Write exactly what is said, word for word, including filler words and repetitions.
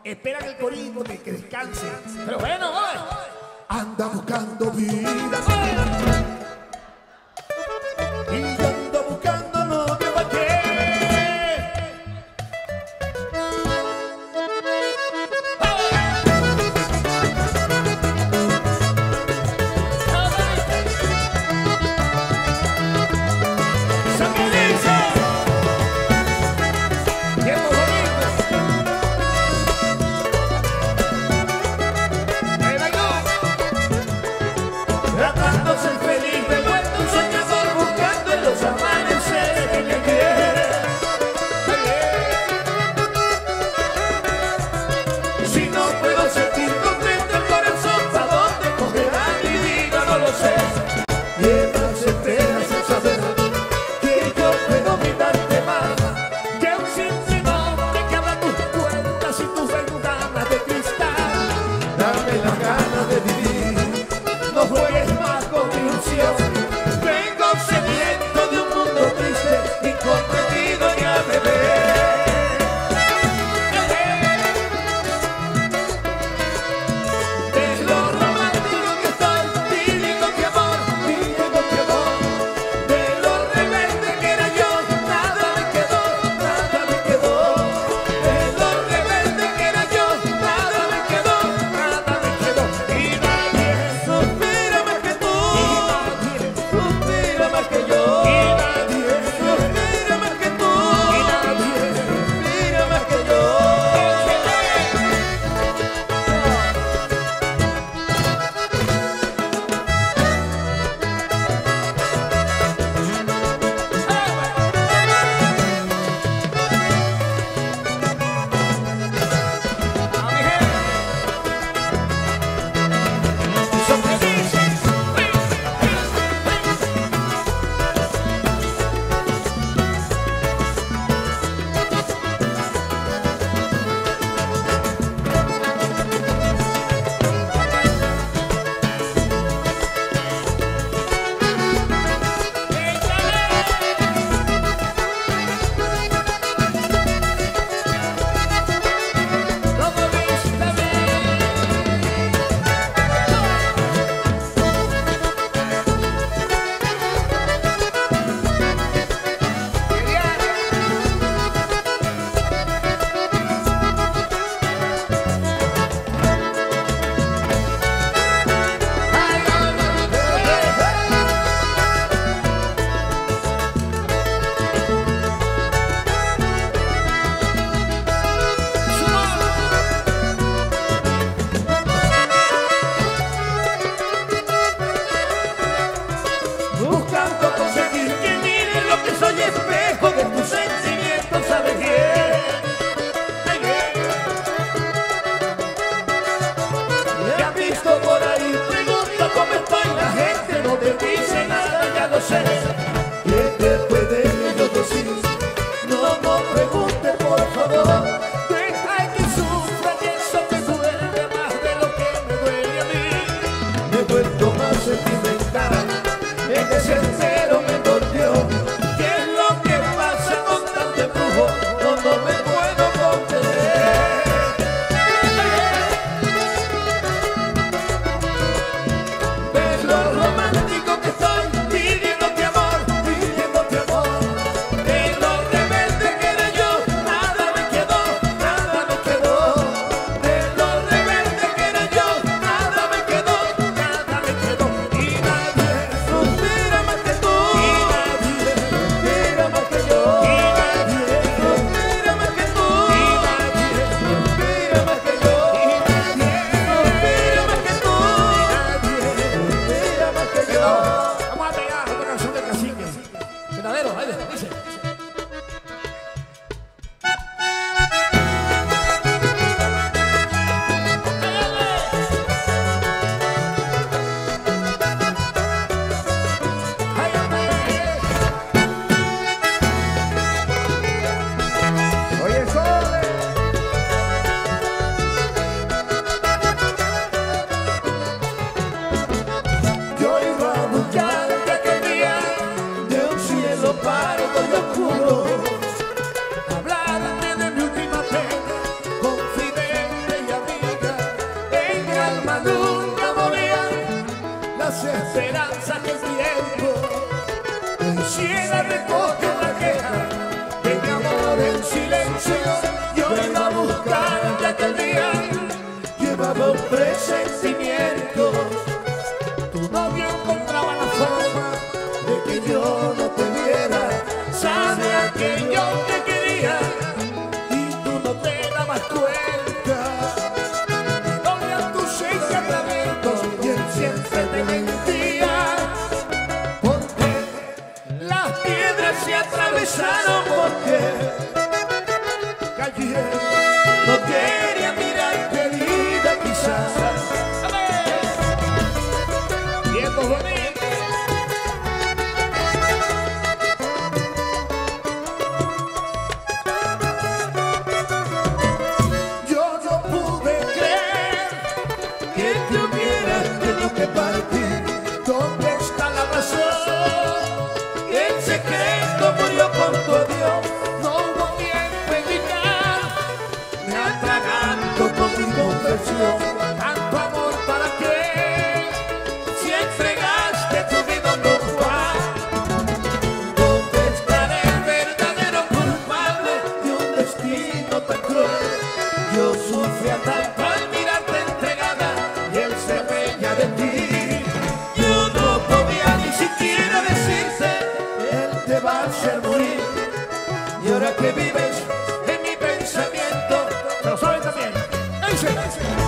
esperan el corito de que descanse. Pero bueno, oye, Anda buscando vida. y yo ando buscando novio pa' qué. Tratando de ser feliz, me he vuelto un soñador buscando en los amaneceres que me quieren. Si no puedo sentir contento el corazón, ¿pa' dónde cogerá mi vida? No lo sé. Mientras esperas en saber que yo puedo brindarte más que un simple nombre que abra tus puertas y tus ventanas de cristal. Dame las ganas de vivir. No juegues más con mi ilusión. Tengo sediento de un mundo triste, incomprendido y a beber. De lo romántico que estoy, viviendo mi amor, viviendo mi amor. De lo rebelde que era yo, nada me quedó, nada me quedó. De lo rebelde que era yo, nada me quedó, nada me quedó. Y nadie suspira más que tú, suspira más que yo. Y nadie suspira más que tú, y nadie suspira más que yo. Son felices. Como viste buscando conseguir que miren lo que soy, espejo de tus sentimientos, ¿sabes bien? Ay, bien. Me has visto por ahí, pregunto cómo estoy, la gente no te dice nada, ya lo sé. ¿Qué te puede yo decir? No me preguntes, por favor. Deja que sufra y eso te duele más de lo que me duele a mí. Me he vuelto más sentimental. Este sincero me torció. ¿Qué es lo que pasa con tanto embrujo? No, no me puedo contener. tengo que una queja de mi amor en silencio. Yo iba a buscarte aquel día, Llevaba un presentimiento, tu novio encontraba la forma de que yo no te viera, sabía que yo te quería y tú no te dabas cuenta. dolían tus encantamientos y él siempre te mentía. Porque, Las piedras se atravesaron porque calle. no quería mirar, querida, quizás. Tiempos bonitos. Yo no pude creer que te hubieras tenido que partir. ¿Dónde está la razón? El secreto murió con tu adiós. No hubo tiempo en evitar. Me atraganto con mi confesión. Tanto amor para qué, si entregaste tu vida a un don Juan. ¿Dónde está Estaré el verdadero culpable. de un destino tan cruel? Yo sufría tanto Al mirarte entregada y él se reía de ti. yo no podía ni siquiera decirte Él te va a hacer morir. Y ahora que vives en mi pensamiento. Pero saben también, ese, ese.